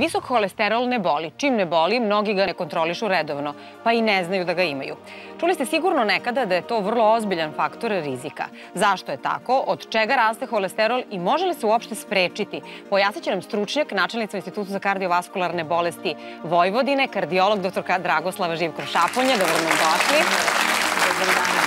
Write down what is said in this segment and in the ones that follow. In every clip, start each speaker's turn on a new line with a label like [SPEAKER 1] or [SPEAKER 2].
[SPEAKER 1] Visok holesterol ne boli. Čim ne boli, mnogi ga ne kontrolišu redovno, pa i ne znaju da ga imaju. Čuli ste sigurno nekada da je to vrlo ozbiljan faktor rizika. Zašto je tako? Od čega raste holesterol i može li se uopšte sprečiti? Pojasnit će nam stručnjak, načelnica Instituta za kardiovaskularne bolesti Vojvodine, kardiolog dr. Dragoslava Živkov-Šaponja. Dobro nam došli. Dobar dan.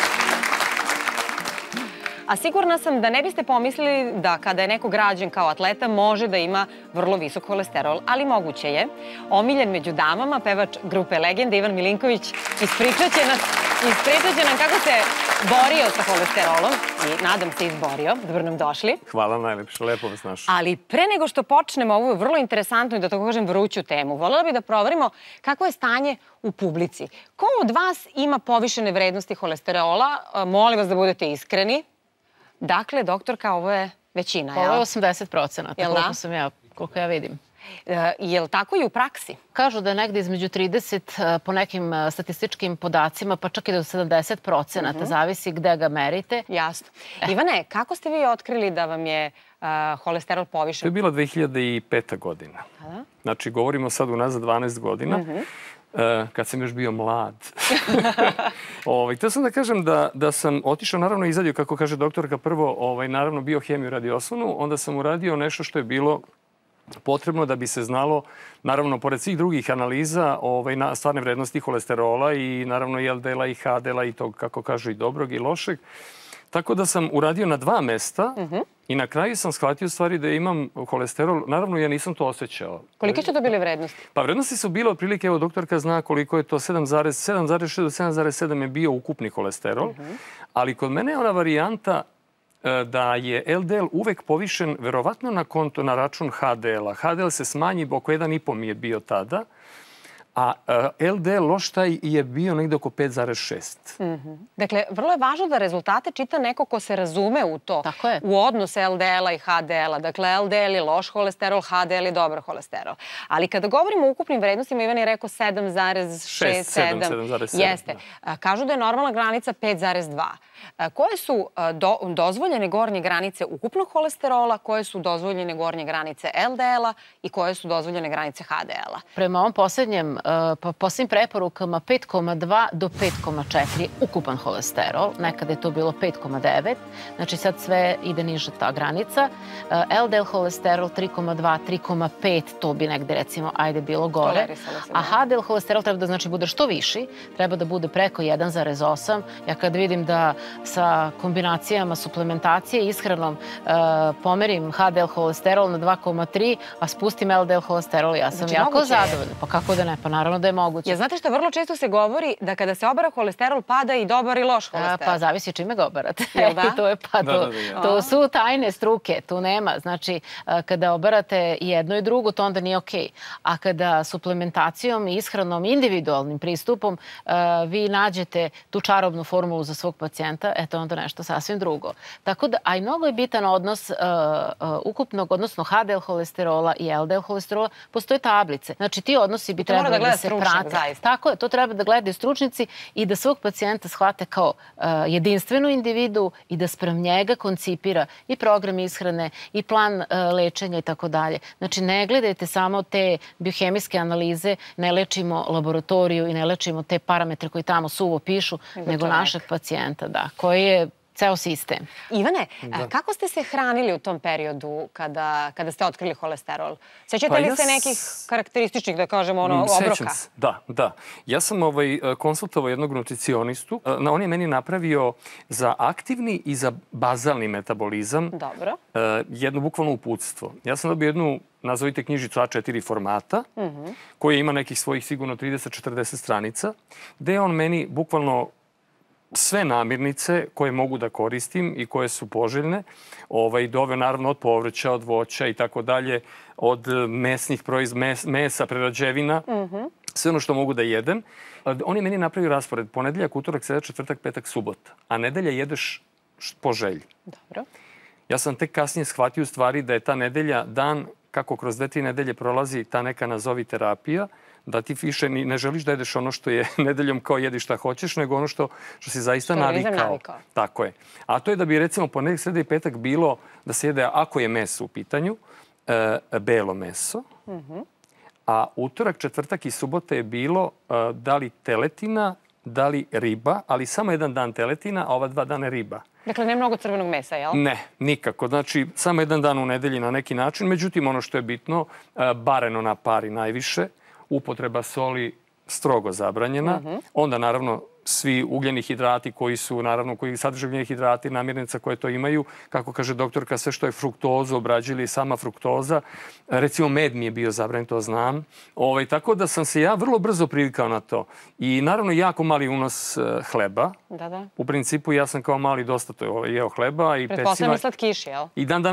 [SPEAKER 1] A sigurna sam da ne biste pomislili da kada je neko građen kao atleta može da ima vrlo visok holesterol, ali moguće je. Omiljen među damama, pevač grupe Legende Ivan Milinković ispričaće nam kako se borio sa holesterolom i nadam se izborio. Dobro nam došli.
[SPEAKER 2] Hvala najlepše, lepo vas našao.
[SPEAKER 1] Ali pre nego što počnemo ovu vrlo interesantnu i da tako kažem vruću temu, voljela bih da proverimo kako je stanje u publici. Ko od vas ima povišene vrednosti holesterola? Molim vas da budete iskreni. Dakle, doktorka, ovo je većina, jel?
[SPEAKER 3] Ovo je 80%, koliko ja vidim.
[SPEAKER 1] Je li tako i u praksi?
[SPEAKER 3] Kažu da je negde između 30 po nekim statističkim podacima, pa čak i do 70%, zavisi gde ga merite.
[SPEAKER 1] Jasno. Ivane, kako ste vi otkrili da vam je holesterol povišen?
[SPEAKER 2] To je bila 2005. godina. Znači, govorimo sad unazad 12 godina. Kad sam još bio mlad. Htio sam da kažem da sam otišao, naravno izadio, kako kaže doktorka, prvo naravno biohemiju radiosonu, onda sam uradio nešto što je bilo potrebno da bi se znalo, naravno, pored svih drugih analiza, stvarne vrednosti holesterola i naravno i LDL-a i HDL-a i tog, kako kažu, i dobrog i lošeg. Tako da sam uradio na 2 mesta i na kraju sam shvatio stvari da imam holesterol. Naravno, ja nisam to osjećao.
[SPEAKER 1] Kolike su to bile vrednosti?
[SPEAKER 2] Pa vrednosti su bile otprilike, evo doktorka zna koliko je to, 7,6 do 7,7 je bio ukupni holesterol. Ali kod mene je ona varijanta da je LDL uvek povišen verovatno na račun HDL-a. HDL se smanji, oko 1,5 mi je bio tada. A LDL loš taj je bio negde oko 5,6.
[SPEAKER 1] Dakle, vrlo je važno da rezultate čita neko ko se razume u to.
[SPEAKER 3] Tako je.
[SPEAKER 1] U odnos LDL-a i HDL-a. Dakle, LDL je loš holesterol, HDL je dobar holesterol. Ali kada govorimo o ukupnim vrednostima, Ivan je rekao 7,6, 7. Jeste. Kažu da je normalna granica 5,2. Koje su dozvoljene gornje granice ukupnog holesterola, koje su dozvoljene gornje granice LDL-a i koje su dozvoljene granice HDL-a?
[SPEAKER 3] Prema ovom poslednjim preporukama 5,2 do 5,4 ukupan holesterol. Nekada je to bilo 5,9. Znači sad sve ide niže ta granica. LDL holesterol 3,2, 3,5, to bi negde recimo ajde bilo gore. A HDL holesterol treba da znači bude što viši. Treba da bude preko 1,8. Ja kad vidim da sa kombinacijama suplementacije i ishranom pomerim HDL holesterol na 2,3, a spustim LDL holesterol, ja sam jako zadovoljna. Pa kako da ne? Pa naravno da je moguće.
[SPEAKER 1] Ja znate što vrlo često se govori da kada se obara holesterol pada i dobar i loš holesterol.
[SPEAKER 3] Pa zavisi čime ga obarate. To su tajne struke, tu nema. Znači, kada obarate jedno i drugo, to onda nije okej. A kada suplementacijom i ishranom, individualnim pristupom, vi nađete tu čarobnu formulu za svog pacijenta, eto onda nešto sasvim drugo. Tako da, a i mnogo je bitan odnos ukupnog, odnosno HDL holesterola i LDL holesterola, postoje tablice. Znači, ti odnosi bi trebali da se prate. Tako je, to treba da gledaju stručnjaci i da svog pacijenta shvate kao jedinstvenu individu i da sprem njega koncipira i program ishrane i plan lečenja i tako dalje. Znači, ne gledajte samo te biohemijske analize, ne lečimo laboratoriju i ne lečimo te parametre koji tamo suvo pišu, nego našeg pacijenta, da, koji je ceo sistem.
[SPEAKER 1] Ivane, kako ste se hranili u tom periodu kada ste otkrili holesterol? Sećate li se nekih karakterističnih, da kažemo, obroka?
[SPEAKER 2] Sećam se, da. Ja sam konsultovao jednog nutricionistu. On je meni napravio za aktivni i za bazalni metabolizam jedno bukvalno uputstvo. Ja sam dobio jednu, nazovite knjižicu A4 formata, koja ima nekih svojih sigurno 30-40 stranica, gde on meni bukvalno sve namirnice koje mogu da koristim i koje su poželjne, doveo naravno od povrća, od voća i tako dalje, od mesnih mesa, prerađevina, sve ono što mogu da jedem. On je meni napravio raspored ponedeljak, utorak, sreda, četvrtak, petak, subota, a nedelja jedeš po želji.
[SPEAKER 1] Dobro.
[SPEAKER 2] Ja sam tek kasnije shvatio u stvari da je ta nedelja dan, kako kroz 2-3 nedelje prolazi ta neka nazovi terapija, da ti više ne želiš da jedeš ono što je nedeljom kao jedi šta hoćeš, nego ono što si zaista navikao. Tako je. A to je da bi recimo ponedeljak, sreda i petak bilo da se jede, ako je meso u pitanju, belo meso, A utorak, četvrtak i subota je bilo da li teletina, da li riba, ali samo jedan dan teletina, a ova 2 dana riba.
[SPEAKER 1] Dakle, ne mnogo crvenog mesa, jel?
[SPEAKER 2] Ne, nikako. Znači, samo jedan dan u nedelji na neki način. Međutim, ono što je bitno, bareno na pari najviše, upotreba soli strogo zabranjena. Onda, naravno, svi ugljeni hidrati koji sadrže ugljeni hidrati, namirnica koje to imaju, kako kaže doktorka, sve što je fruktozu obrađili, sama fruktoza. Recimo, med mi je bio zabranjen, to znam. Tako da sam se ja vrlo brzo privikao na to. I naravno, jako mali unos hleba.
[SPEAKER 1] Da.
[SPEAKER 2] U principu, ja sam kao mali dosta jeo hleba i peciva.
[SPEAKER 1] Pretpostavljam i slatkiši, jel?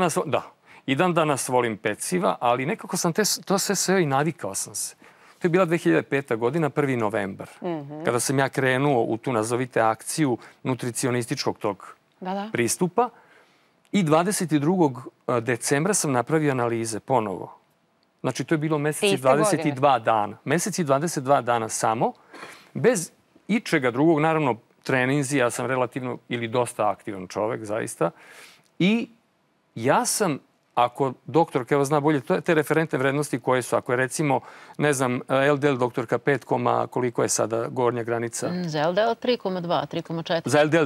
[SPEAKER 2] I dan danas volim peciva, ali nekako sam to sve i navikao sam se. To je bila 2005. godina, 1. novembar, kada sam ja krenuo u tu, nazovite, akciju nutricionističkog tog pristupa. I 22. decembra sam napravio analize ponovo. Znači, to je bilo mesec i 22 dana. Mesec i 22 dana samo, bez ičega drugog. Naravno, treninzi, ja sam relativno ili dosta aktivan čovek, zaista. I ja sam, ako doktorka evo zna bolje, te referentne vrednosti koje su, ako je recimo, ne znam, LDL doktorka 5, koliko je sada gornja granica?
[SPEAKER 3] Za LDL 3,2, 3,4.
[SPEAKER 2] Za LDL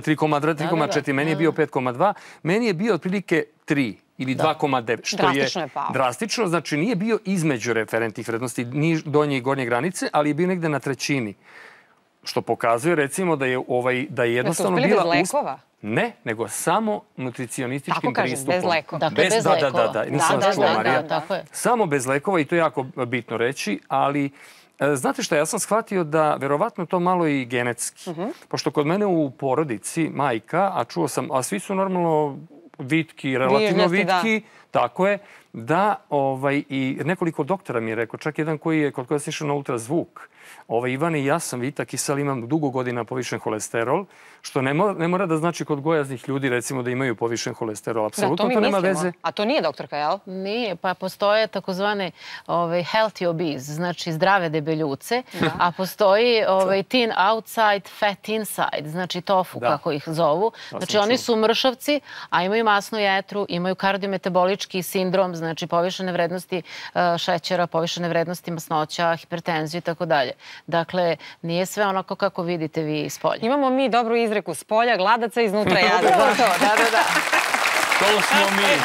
[SPEAKER 2] 3,4, meni je bio 5,2, meni je bio otprilike 3 ili 2,9, što je drastično. Znači, nije bio između referentnih vrednosti, ni donje i gornje granice, ali je bio negde na trećini. Što pokazuje, recimo, da je jednostavno bila...
[SPEAKER 1] Da su uspeli bez lekova?
[SPEAKER 2] Ne, nego samo nutricionističkim pristupom.
[SPEAKER 1] Bez lekova.
[SPEAKER 3] Dakle, bez lekova.
[SPEAKER 2] Da, nisam vas čula, Marija. Samo bez lekova i to je jako bitno reći, ali znate šta, ja sam shvatio da verovatno to malo i genetski. Pošto kod mene u porodici majka, a čuo sam, a svi su normalno vitki, relativno vitki, tako je, da i nekoliko doktora mi je rekao, čak jedan koji je kod koja sam išao na ultrazvuk, Ivane i ja sam vitak i sad imam dugo godina povišen holesterol, što ne mora da znači kod gojaznih ljudi, recimo, da imaju povišen holesterol. Apsolutno to nema veze.
[SPEAKER 1] A to nije, doktorka, jel?
[SPEAKER 3] Nije, pa postoje takozvane healthy obese, znači zdrave debeljuce, a postoji thin outside, fat inside, znači tofu, kako ih zovu. Znači oni su mršavci, a imaju masnu jetru, imaju kardiometabolički sindrom, znači povišene vrednosti šećera, povišene vrednosti masnoća, hipertenziju i tako dalje. Dakle, nije sve onako kako vidite vi iz polja.
[SPEAKER 1] Imamo mi dobru izreku s polja, gladaca iznutra jada.
[SPEAKER 3] Da.
[SPEAKER 2] To smo mi.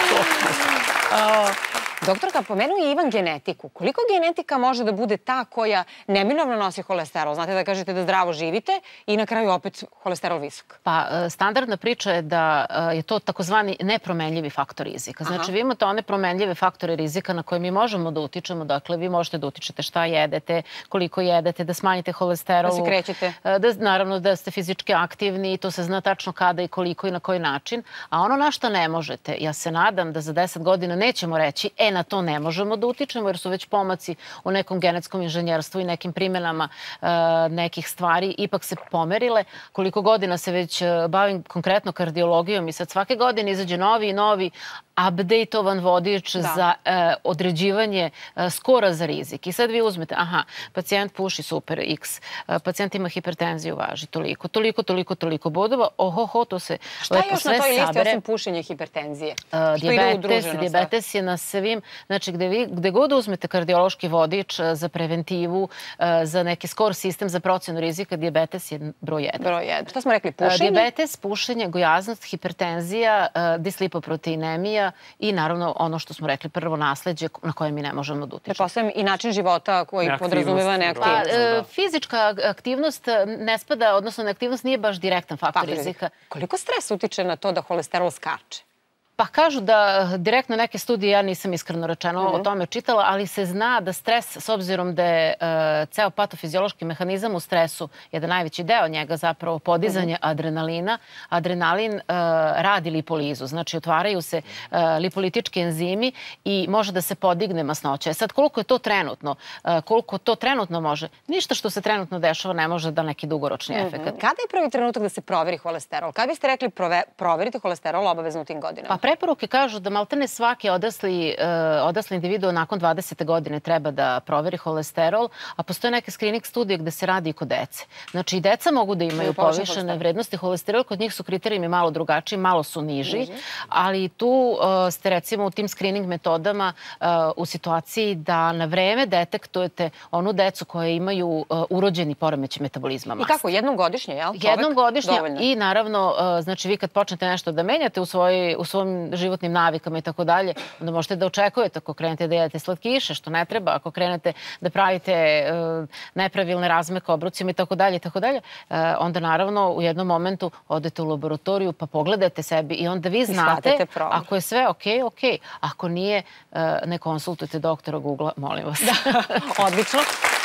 [SPEAKER 1] Doktorka, pomenuo je Ivan genetiku. Koliko genetika može da bude ta koja neminovno nosi holesterol? Znate da kažete da zdravo živite i na kraju opet holesterol visok.
[SPEAKER 3] Pa, standardna priča je da je to takozvani nepromenljivi faktor rizika. Znači, vi imate one promenljive faktore rizika na koje mi možemo da utičemo. Dakle, vi možete da utičete šta jedete, koliko jedete, da smanjite holesterol.
[SPEAKER 1] Da se krećete.
[SPEAKER 3] Naravno, da ste fizički aktivni i to se zna tačno kada i koliko i na koji način. A ono na šta ne možete, ja se nadam da za 10 godina nećemo reći na to ne možemo da utičemo jer su već pomaci u nekom genetskom inženjerstvu i nekim primjenama nekih stvari ipak se pomerile. Koliko godina se već bavim konkretno kardiologijom i sad svake godine izađe novi update-ovan vodič za određivanje skora za rizik. I sad vi uzmete, pacijent puši, super, x, pacijent ima hipertenziju, važi toliko bodova, to se lepo sve sabere.
[SPEAKER 1] Šta je još na toj listi osim pušenja i hipertenzije?
[SPEAKER 3] Dijabetes je na svim, znači gde god uzmete kardiološki vodič za preventivu, za neki skor sistem za procenu rizika, dijabetes je broj 1.
[SPEAKER 1] Broj 1. Šta smo rekli, pušenje?
[SPEAKER 3] Dijabetes, pušenje, gojaznost, hipertenzija, dislipoproteinemija i naravno ono što smo rekli, prvo nasleđe na koje mi ne možemo da utičemo.
[SPEAKER 1] Pretpostavljam i način života koji podrazumeva neaktivnost.
[SPEAKER 3] Fizička aktivnost ne spada, odnosno neaktivnost nije baš direktan faktor rizika.
[SPEAKER 1] Koliko stres utiče na to da holesterol skače?
[SPEAKER 3] Pa kažu da direktno neke studije, ja nisam iskreno rečeno o tome čitala, ali se zna da stres, s obzirom da je ceo patofiziološki mehanizam u stresu, jedan najveći deo njega zapravo podizanje adrenalina. Adrenalin radi lipolizu, znači otvaraju se lipolitički enzimi i može da se podigne masnoća. Sad, koliko je to trenutno? Koliko to trenutno može? Ništa što se trenutno dešava ne može da neki dugoročni efekt.
[SPEAKER 1] Kada je prvi trenutak da se proveri holesterol? Kada biste rekli proverite holesterol obavezno u tim godinama?
[SPEAKER 3] Preporuke kažu da maltene svaki odrasli individuo nakon 20. godine treba da proveri holesterol, a postoje neke screening studije gde se radi i kod dece. Znači i deca mogu da imaju povišene vrednosti holesterol, kod njih su kriterijumi malo drugačiji, malo su niži, ali tu ste recimo u tim screening metodama u situaciji da na vreme detektujete onu decu koje imaju urođeni poremećaj metabolizma masti.
[SPEAKER 1] I kako, jednom godišnje, jel?
[SPEAKER 3] Jednom godišnje i naravno, znači vi kad počnete nešto da menjate u svojim životnim navikama i tako dalje, onda možete da očekujete ako krenete da jedete slatkiše, što ne treba, ako krenete da pravite nepravilne razme ka obrucima i tako dalje, onda naravno u jednom momentu odete u laboratoriju pa pogledate sebi i onda vi znate ako je sve okej. Ako nije, ne konsultujte doktora Google-a, molim vas.
[SPEAKER 1] Odlično.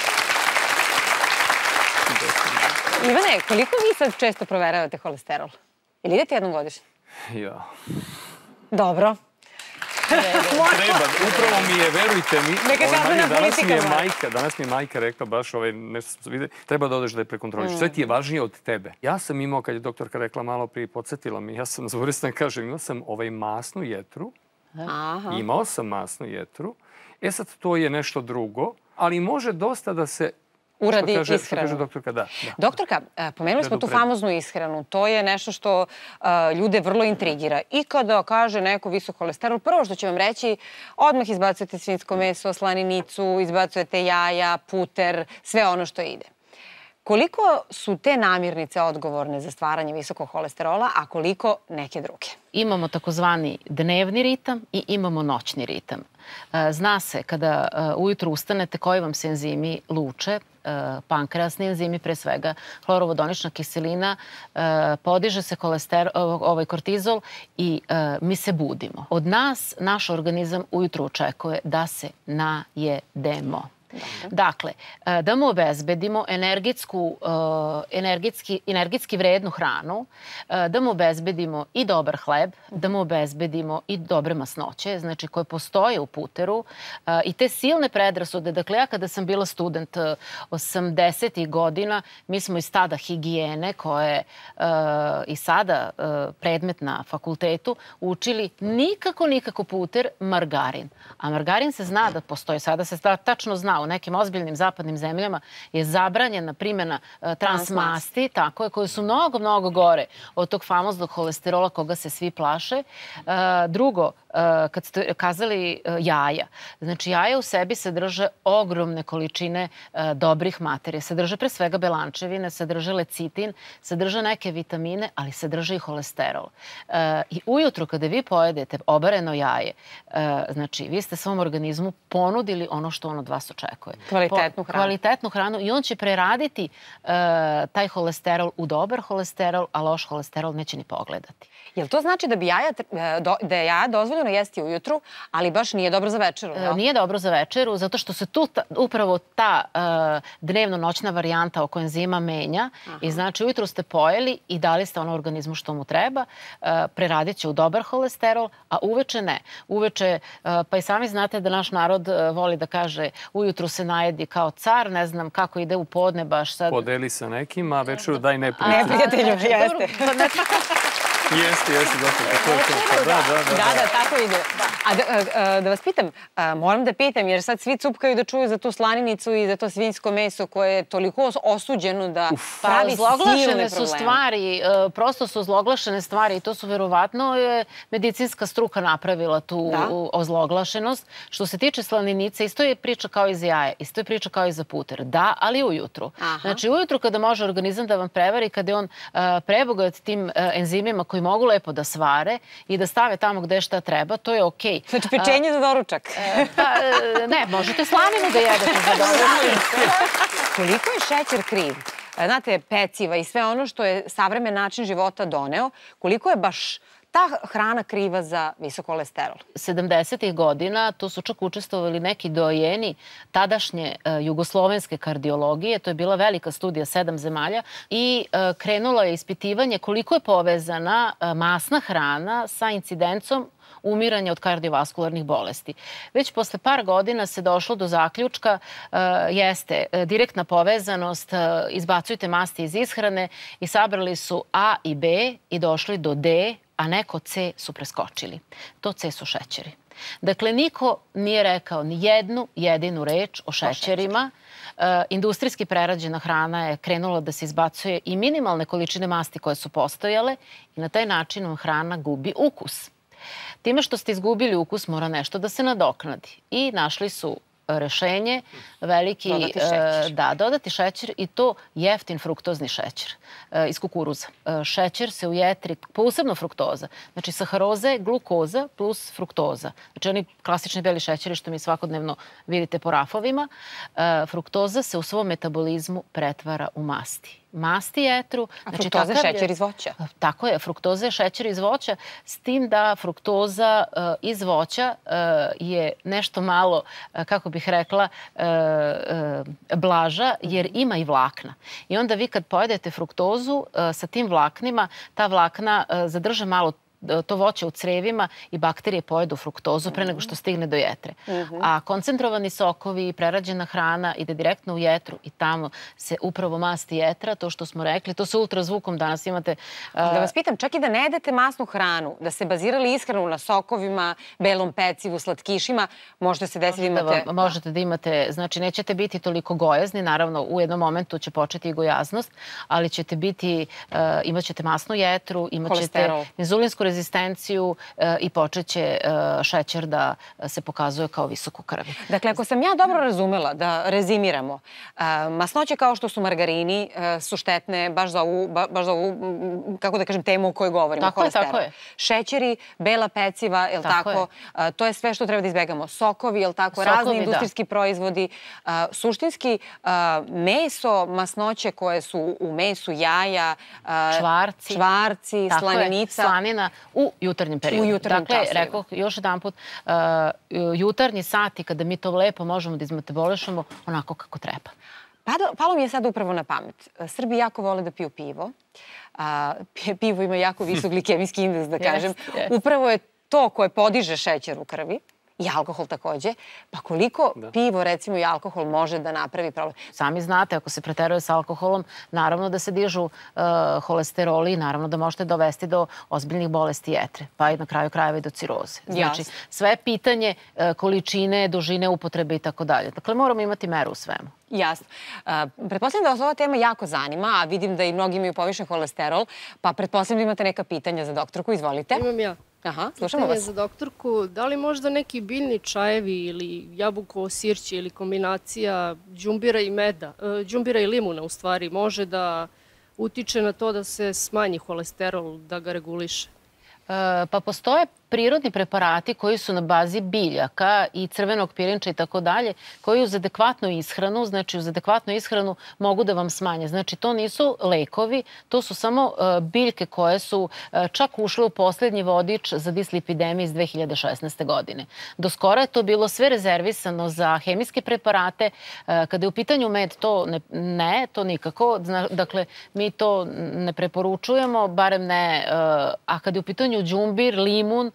[SPEAKER 1] Ivane, koliko vi sad često proveravate holesterol? Ili idete jednom godišnje?
[SPEAKER 2] Ja.
[SPEAKER 1] Dobro.
[SPEAKER 2] Treba, upravo mi je, verujte mi, danas mi je majka rekla baš nešto vide, treba da odeš da je prekontroliš. Sve ti je važnije od tebe. Ja sam imao, kad je doktorka rekla malo prije, podsjetila mi, ja sam zvoristan, kažem, imao sam masnu jetru. Imao sam masnu jetru. E sad, to je nešto drugo, ali može dosta da se
[SPEAKER 1] uradi ishranu.
[SPEAKER 2] Što kaže doktorka, da.
[SPEAKER 1] Doktorka, pomenuli smo tu famoznu ishranu. To je nešto što ljude vrlo intrigira. I kada kaže neko visok holesterol, prvo što će vam reći, odmah izbacujete svinjsko meso, slaninicu, izbacujete jaja, puter, sve ono što ide. Koliko su te namirnice odgovorne za stvaranje visokog holesterola, a koliko neke druge?
[SPEAKER 3] Imamo takozvani dnevni ritam i imamo noćni ritam. Zna se kada ujutru ustanete koji vam se enzimi luče, pankreasni enzimi pre svega, hlorovodonična kiselina, podiže se kortizol i mi se budimo. Od nas naš organizam ujutru očekuje da se najedemo. Dakle, da mu obezbedimo energetski vrednu hranu, da mu obezbedimo i dobar hleb, da mu obezbedimo i dobre masnoće, znači koje postoje u puteru i te silne predrasude. Dakle, ja kada sam bila student 80. godina, mi smo iz tada higijene, koja je i sada predmet na fakultetu, učili nikako puter, margarin. A margarin se zna da postoji, sada se tačno zna, u nekim ozbiljnim zapadnim zemljama je zabranjena primjena transmasti, tako je, koje su mnogo gore od tog famoznog holesterola koga se svi plaše. Drugo, kad ste kazali jaja, znači jaja u sebi sadrže ogromne količine dobrih materija. Sadrže pre svega belančevine, sadrže lecitin, sadrže neke vitamine, ali sadrže i holesterol. I ujutru kada vi pojedete obareno jaje, znači vi ste svom organizmu ponudili ono što on od vas očekuje. Kvalitetnu hranu i on će preraditi taj holesterol u dobar holesterol, a loš holesterol neće ni pogledati.
[SPEAKER 1] Jel to znači da je jaja dozvoljeno jesti ujutru, ali baš nije dobro za večeru?
[SPEAKER 3] Nije dobro za večeru, zato što se tu upravo ta dnevno-noćna varijanta oko enzima menja i znači ujutru ste pojeli i dali ste ono organizmu što mu treba, preradit će u dobar holesterol, a uveče ne. Uveče, pa i sami znate da naš narod voli da kaže ujutru se najedi kao car, ne znam kako ide u podne baš sad.
[SPEAKER 2] Podeli sa nekim, a večeru daj neprijatelju.
[SPEAKER 1] Neprijatelju, jeste.
[SPEAKER 2] Jeste, doktor.
[SPEAKER 1] Da, tako ide. A da vas pitam, moram da pitam, jer sad svi cupkaju da čuju za tu slaninicu i za to svinjsko meso koje je toliko osuđeno da pravi silne probleme.
[SPEAKER 3] Zloglašene su stvari, prosto su zloglašene stvari i to su verovatno medicinska struka napravila tu ozloglašenost. Što se tiče slaninice, isto je priča kao i za jaje, isto je priča kao i za puter. Da, ali ujutru. Znači ujutru kada može organizam da vam prevari, kada je on prebogat tim enzimima koji mogu lepo da svare i da stave tamo gde šta treba, to je okej.
[SPEAKER 1] Znači pečenje za doručak.
[SPEAKER 3] Ne, možete slaninu da jedete za doručak.
[SPEAKER 1] Koliko je šećer kriv? Znate, peciva i sve ono što je savremen način života doneo, koliko je baš ta hrana kriva za visok holesterol?
[SPEAKER 3] 70. godina tu su čak učestvovali neki dojeni tadašnje jugoslovenske kardiologije. To je bila velika studija 7 zemalja i krenulo je ispitivanje koliko je povezana masna hrana sa incidencom umiranja od kardiovaskularnih bolesti. Već posle par godina se došlo do zaključka, jeste direktna povezanost, izbacujte masti iz ishrane i sabrali su A i B i došli do D, a neko C su preskočili. To C su šećeri. Dakle, niko nije rekao ni jednu jedinu reč o šećerima. Industrijski prerađena hrana je krenula da se izbacuje i minimalne količine masti koje su postojale i na taj način vam hrana gubi ukus. Time što ste izgubili ukus mora nešto da se nadoknadi. I našli su rešenje, veliki... Dodati šećer i to jeftin fruktozni šećer iz kukuruza. Šećer se u jetri, posebno fruktoza, znači saharoza je glukoza plus fruktoza. Znači oni klasični beli šećeri što mi svakodnevno vidite po rafovima, fruktoza se u svom metabolizmu pretvara u masti. Masti jetru.
[SPEAKER 1] A fruktoza je šećer iz voća?
[SPEAKER 3] Tako je, fruktoza je šećer iz voća, s tim da fruktoza iz voća je nešto malo, kako bih rekla, blaža, jer ima i vlakna. I onda vi kad pojedete fruktozu sa tim vlaknima, ta vlakna zadrže malo to voće u crevima i bakterije pojedu fruktozu pre nego što stigne do jetre. A koncentrovani sokovi i prerađena hrana ide direktno u jetru i tamo se upravo masti jetra, to što smo rekli, to sa ultrazvukom danas imate...
[SPEAKER 1] Da vas pitam, čak i da ne jedete masnu hranu, da se bazirali ishranu na sokovima, belom pecivu, slatkišima, možda se desi da imate...
[SPEAKER 3] Možete da imate, znači nećete biti toliko gojazni, naravno u jednom momentu će početi i gojaznost, ali ćete biti, imat ćete masnu jetru, imat ćete inzulinsku rezistenciju i počeće šećer da se pokazuje kao visok u krvi.
[SPEAKER 1] Dakle, ako sam ja dobro razumela, da rezimiramo, masnoće kao što su margarini su štetne baš za ovu, kako da kažem, temu o kojoj govorimo, holesterol.
[SPEAKER 3] Tako je.
[SPEAKER 1] Šećeri, bela peciva, je li tako? To je sve što treba da izbegamo. Sokovi, je li tako? Razni industrijski proizvodi. Suštinski, meso, masnoće koje su u mesu, jaja, čvarci, slanica.
[SPEAKER 3] Slanina u jutarnjem periodu. Dakle, rekao još jedan put, jutarnji sati kada mi to lepo možemo da izmetabolišemo onako kako treba.
[SPEAKER 1] Palo mi je sad upravo na pamet. Srbi jako vole da piju pivo. Pivo ima jako visok glikemijski indeks, da kažem. Upravo je to koje podiže šećer u krvi. I alkohol takođe. Pa koliko pivo, recimo, i alkohol može da napravi problem?
[SPEAKER 3] Sami znate, ako se preteruje sa alkoholom, naravno da se dižu holesteroli i naravno da možete dovesti do ozbiljnih bolesti jetre, pa i na kraju krajeva i do ciroze. Znači, sve je pitanje količine, dužine upotrebe i tako dalje. Dakle, moramo imati meru u svemu.
[SPEAKER 1] Jasno. Pretpostavljam da vas ova tema jako zanima, a vidim da i mnogi imaju povišen holesterol, pa pretpostavljam da imate neka pitanja za doktorku. Izvolite.
[SPEAKER 4] Imam ja.
[SPEAKER 1] Aha, slušamo vas.
[SPEAKER 4] Za doktorku, da li možda neki biljni čajevi ili jabukovo sirće ili kombinacija đumbira i meda, đumbira i limuna u stvari, može da utiče na to da se smanji holesterol, da ga reguliše?
[SPEAKER 3] Pa postoje prirodni preparati koji su na bazi biljaka i crvenog pirinča i tako dalje, koji uz adekvatnu ishranu, znači uz adekvatnu ishranu mogu da vam smanje. Znači to nisu lekovi, to su samo biljke koje su čak ušle u poslednji vodič za dislipidemiju iz 2016. godine. Do skora je to bilo sve rezervisano za hemijske preparate. Kada je u pitanju med, to ne, to nikako. Dakle, mi to ne preporučujemo, barem ne. A kada je u pitanju đumbir, limun,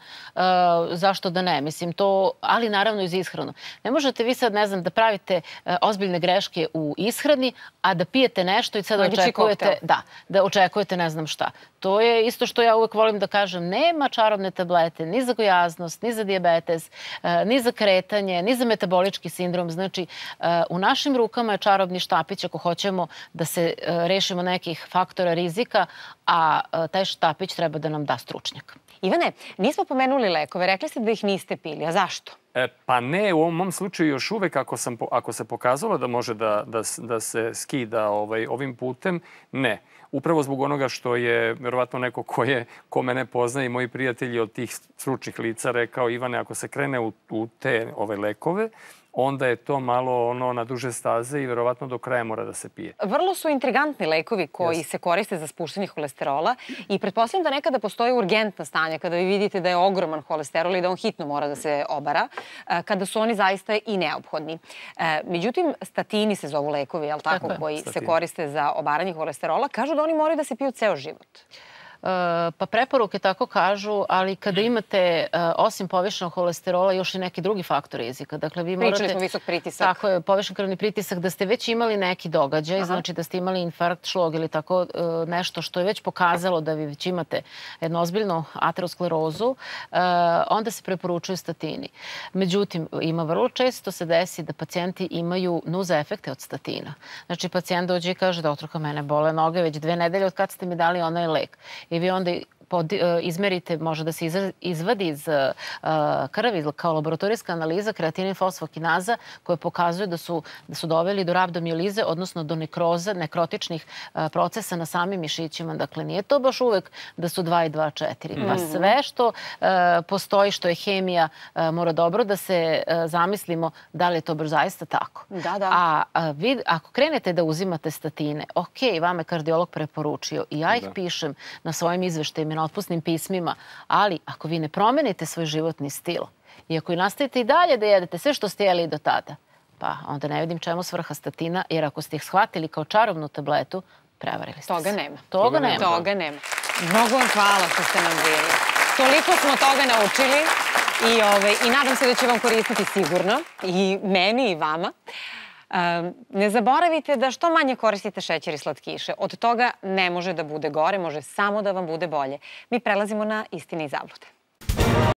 [SPEAKER 3] zašto da ne? Mislim, to, ali naravno iz ishranu. Ne možete vi sad, ne znam, da pravite ozbiljne greške u ishrani, a da pijete nešto i sad očekujete, da očekujete ne znam šta. To je isto što ja uvek volim da kažem, nema čarobne tablete ni za gojaznost, ni za dijabetes, ni za kretanje, ni za metabolički sindrom. Znači, u našim rukama je čarobni štapić ako hoćemo da se rešimo nekih faktora rizika, a taj štapić treba da nam da stručnjak.
[SPEAKER 1] Ivane, nismo pomenuli lekove, rekli ste da ih niste pili, a zašto?
[SPEAKER 2] Pa ne, u ovom mom slučaju još uvek ako se pokazalo da može da se skida ovim putem, ne. Upravo zbog onoga što je verovatno neko ko mene poznaje i moji prijatelji od tih stručnih lica rekao, Ivane, ako se krene u te lekove, onda je to malo na duže staze i verovatno do kraja mora da se pije.
[SPEAKER 1] Vrlo su intrigantni lekovi koji se koriste za spuštanje holesterola i pretpostavljam da nekada postoje urgentna stanja kada vi vidite da je ogroman holesterol i da on hitno mora da se obara, kada su oni zaista i neophodni. Međutim, statini se zovu lekovi, jel tako, koji se koriste za obaranje holesterola, kažu da oni moraju da se piju ceo život.
[SPEAKER 3] Pa preporuke tako kažu, ali kada imate osim povišenog holesterola još i neki drugi faktor rizika. Dakle, vi morate...
[SPEAKER 1] Pričali smo visok pritisak.
[SPEAKER 3] Tako je, povišen krvni pritisak, da ste već imali neki događaj, znači da ste imali infarkt, šlog ili tako nešto što je već pokazalo da vi već imate jednu ozbiljnu aterosklerozu, onda se preporučuju statini. Međutim, ima vrlo često se desi da pacijenti imaju nuza efekte od statina. Znači, pacijent dođe i kaže, doktorka, mene bole noge već 2 nedelje od kad ste mi dali onaj lek. I vi onda izmerite, može da se izvadi iz krvi kao laboratorijska analiza kreatinin fosfokinaza koja pokazuje da su doveli do rabdomijelize, odnosno do nekroza, nekrotičnih procesa na samim mišićima. Dakle, nije to baš uvek da su 2 i 2 4. Pa sve što postoji, što je hemija, mora dobro da se zamislimo da li je to baš zaista tako. A vi, ako krenete da uzimate statine, ok, vama je kardiolog preporučio i ja ih pišem na svojim izveštajima, na otpusnim pismima, ali ako vi ne promenite svoj životni stil i ako i nastavite i dalje da jedete sve što ste jeli do tada, pa onda ne vidim čemu svrha statina, jer ako ste ih shvatili kao čarobnu tabletu, prevarili ste se.
[SPEAKER 1] Toga nema.
[SPEAKER 3] Toga nema.
[SPEAKER 1] Mnogo vam hvala što ste nam bili. Toliko smo toga naučili i nadam se da će vam koristiti sigurno, i meni i vama. Ne zaboravite da što manje koristite šećer i slatkiše. Od toga ne može da bude gore, može samo da vam bude bolje. Mi prelazimo na istine i zablude.